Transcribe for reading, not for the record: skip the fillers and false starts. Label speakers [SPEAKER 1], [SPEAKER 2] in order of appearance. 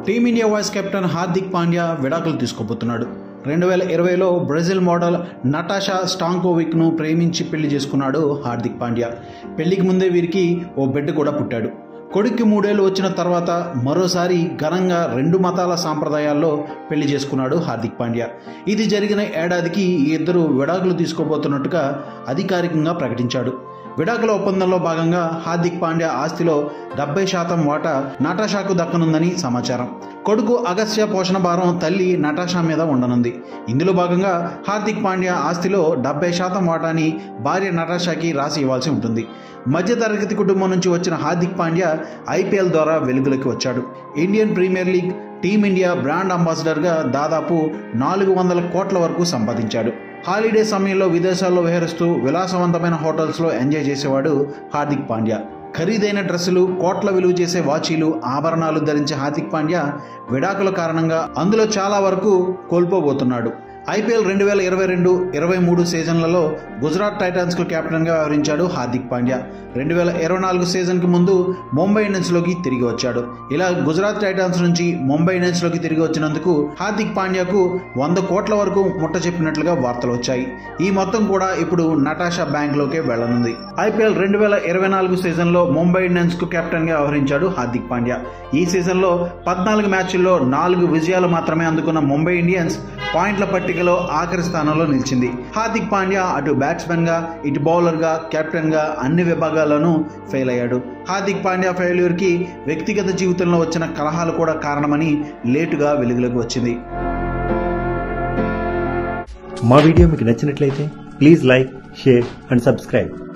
[SPEAKER 1] Team India vice captain Hardik Pandya విడాకులు తీసుకోబోతున్నాడు. 2020లో బ్రెజిల్ మోడల్ నటాషా స్టాంకోవిక్ను ప్రేమించి పెళ్లి చేసుకున్నాడు హార్దిక్ పాండ్యా. పెళ్లికి ముందే వీరికి ఓ బిడ్డ కూడా పుట్టాడు. కొడుక్కి 3 ఏళ్ళు వచ్చిన తర్వాత మరోసారి ఘనంగా 2 మతాల సాంప్రదాయాల్లో పెళ్లి చేసుకున్నాడు హార్దిక్ పాండ్యా. ఇది జరిగిన ఏడాదికి ఈ ఇద్దరు విడాకులు తీసుకోబోతున్నట్టుగా అధికారికంగా ప్రకటించాడు. విడాకుల ఒప్పందంలో భాగంగా హార్దిక్ పాండ్యా ఆస్తిలో 70% వాటా నటాషాకు దక్కనుందని సమాచారం. కొడుకు అగస్త్య పోషణ భారం తల్లి నటాషా మీద ఉండనుంది. ఇందులో భాగంగా హార్దిక్ పాండ్యా ఆస్తిలో 70% వాటాని భార్య నటాషాకి రాసి ఇవ్వాల్సి ఉంటుంది. మధ్యతరగతి కుటుంబం నుంచి వచ్చిన హార్దిక్ పాండ్యా ఐపీఎల్ ద్వారా వెలుగులోకి వచ్చాడు. Indian premier league, team india brand అంబాసిడర్గా దాదాపు 400 కోట్ల వరకు సంపాదించాడు. హాలిడే సమయంలో విదేశాల్లో విహరిస్తూ విలాసవంతమైన హోటల్స్లో ఎంజాయ్ చేసేవాడు హార్దిక్ పాండ్యా. ఖరీదైన డ్రెస్సులు, కోట్ల విలువ చేసే వాచీలు, ఆభరణాలు ధరించే హార్దిక్ పాండ్యా విడాకుల కారణంగా అందులో చాలా వరకు కోల్పోబోతున్నాడు. ఐపీఎల్ 2022-23 సీజన్లలో గుజరాత్ టైటాన్స్కు కెప్టెన్గా వ్యవహరించాడు హార్దిక్ పాండ్యా. 2024 సీజన్కి ముందు ముంబై ఇండియన్స్లోకి తిరిగి వచ్చాడు. ఇలా గుజరాత్ టైటాన్స్ నుంచి ముంబై ఇండియన్స్లోకి తిరిగి వచ్చినందుకు హార్దిక్ పాండ్యాకు 100 కోట్ల వరకు ముట్ట చెప్పినట్లుగా వార్తలు వచ్చాయి. ఈ మొత్తం కూడా ఇప్పుడు నటాషా బ్యాంక్లోకే వెళ్లనుంది. ఐపీఎల్ 2024 సీజన్లో ముంబై ఇండియన్స్కు కెప్టెన్గా వ్యవహరించాడు హార్దిక్ పాండ్యా. ఈ సీజన్లో 14 మ్యాచ్ల్లో 4 విజయాలు మాత్రమే అందుకున్న ముంబై ఇండియన్స్ పాయింట్ల పట్టికలో ఆఖరి స్థానంలో నిలిచింది. హార్దిక్ పాండ్యా అటు బ్యాట్స్మెన్ గా, ఇటు బౌలర్ గా, కెప్టెన్ గా అన్ని విభాగాల్లోనూ ఫెయిల్ అయ్యాడు. హార్దిక్ పాండ్యా ఫెయిల్యూర్ కి వ్యక్తిగత జీవితంలో వచ్చిన కలహాలు కూడా కారణమని లేటుగా వెలుగులోకి వచ్చింది.
[SPEAKER 2] మా వీడియో మీకు నచ్చినట్లయితే please like, share and subscribe.